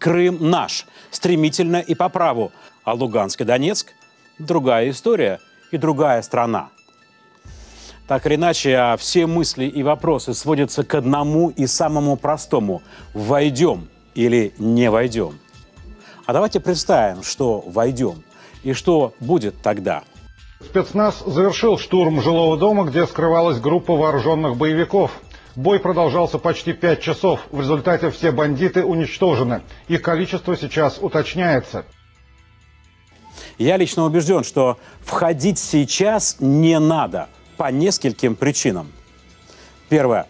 Крым наш, стремительно и по праву, а Луганск и Донецк – другая история и другая страна. Так или иначе, все мысли и вопросы сводятся к одному и самому простому – войдем или не войдем. А давайте представим, что войдем и что будет тогда. Спецназ завершил штурм жилого дома, где скрывалась группа вооруженных боевиков. Бой продолжался почти 5 часов. В результате все бандиты уничтожены. Их количество сейчас уточняется. Я лично убежден, что входить сейчас не надо по нескольким причинам. Первое.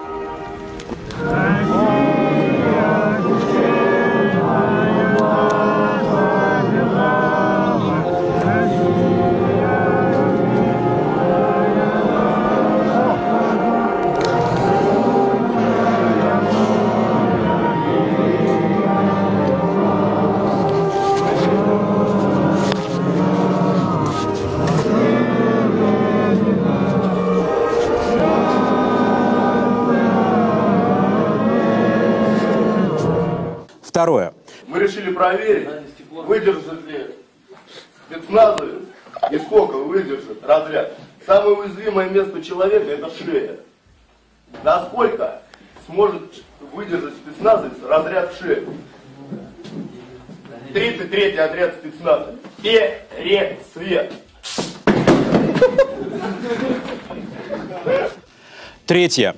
Второе. Мы решили проверить, выдержит ли спецназовец и сколько выдержит разряд. Самое уязвимое место человека – это шея. Насколько сможет выдержать спецназовец разряд в шею? 33-й отряд спецназа. Пересвет. Третье.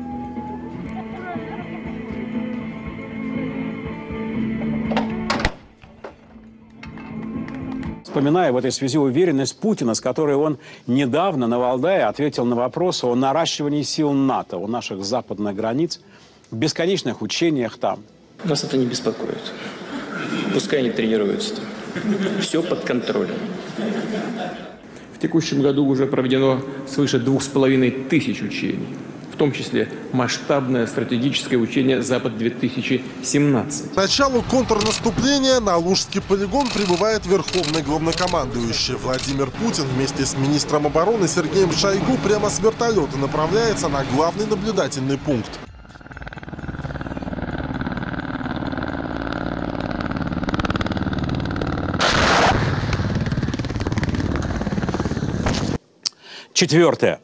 Вспоминаю в этой связи уверенность Путина, с которой он недавно на Валдае ответил на вопросы о наращивании сил НАТО у наших западных границ, в бесконечных учениях там. Нас это не беспокоит. Пускай они тренируются там. Все под контролем. В текущем году уже проведено свыше 2500 учений. В том числе масштабное стратегическое учение «Запад-2017». К началу контрнаступления на Алужский полигон прибывает верховный главнокомандующий. Владимир Путин вместе с министром обороны Сергеем Шойгу прямо с вертолета направляется на главный наблюдательный пункт. Четвертое.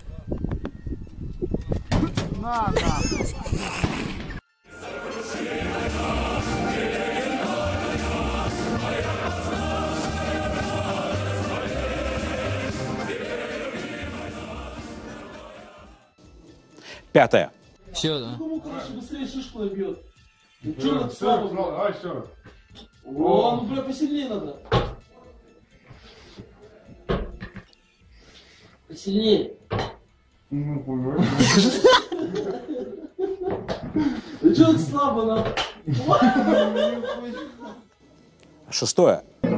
Пятое. Все, да. Быстрее шишку набьет. Че так слабо? Давай еще раз. О, ну бля, посильнее надо. Посильнее. Да че так слабо надо? Шестое.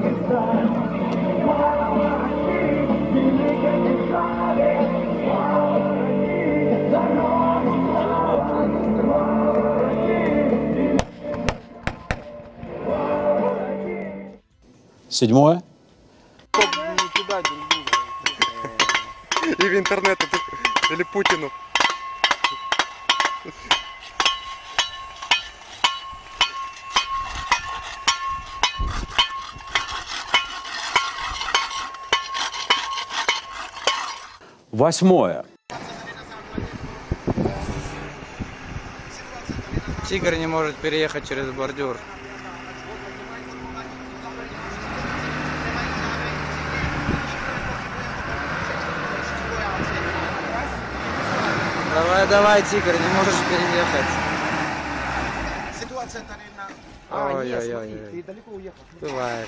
Седьмое. И в интернет, или Путину. Восьмое. Тигр не может переехать через бордюр. Давай, давай, тигр, не можешь переехать. Ситуация на... Ой-ой-ой. Ты далеко уехал. Бывает.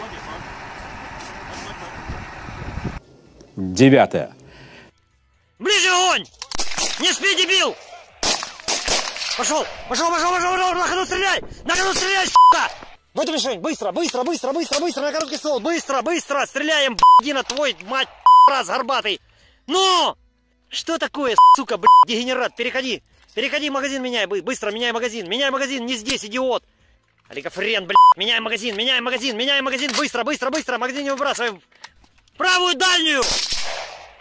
Девятое. Ближе огонь! Не спи, дебил! Пошел! Пошел, пошел, пошел, пошел! На ходу стреляй! На ходу стреляй, сука! В эту мишень! Быстро, быстро, быстро, быстро, быстро! На короткий ствол! Быстро, быстро! Стреляем, б***ина твой, мать, раз горбатый! Ну! Что такое, сука, блядь, дегенерат? Переходи! Переходи, магазин меняй! Быстро, меняй магазин! Меняй магазин! Не здесь, идиот! Олигофрен, блядь! Меняй магазин! Меняй магазин! Меняй магазин! Быстро, быстро, быстро! Магазин не выбрасываем! Правую дальнюю!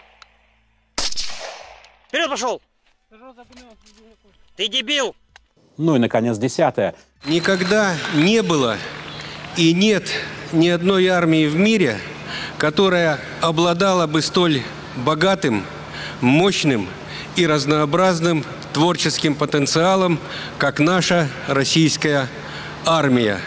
Вперед пошел! Ты дебил! Ну и, наконец, 10-е. Никогда не было и нет ни одной армии в мире, которая обладала бы столь богатым, мощным и разнообразным творческим потенциалом, как наша российская армия.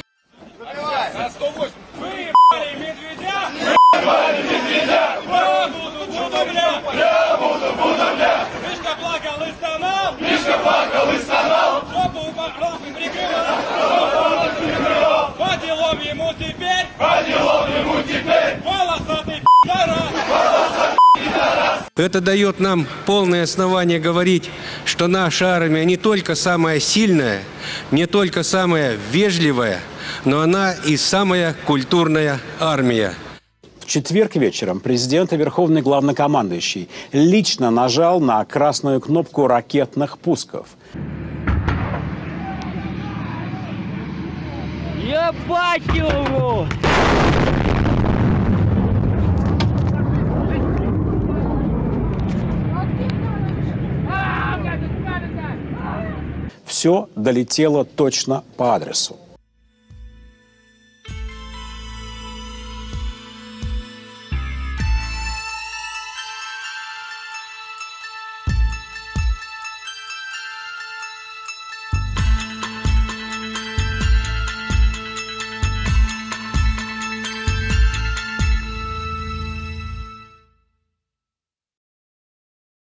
Это дает нам полное основание говорить, что наша армия не только самая сильная, не только самая вежливая, но она и самая культурная армия. В четверг вечером президент и верховный главнокомандующий лично нажал на красную кнопку ракетных пусков. Ебать его! Все долетело точно по адресу.